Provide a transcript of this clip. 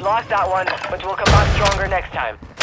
lost that one, but we'll come back stronger next time.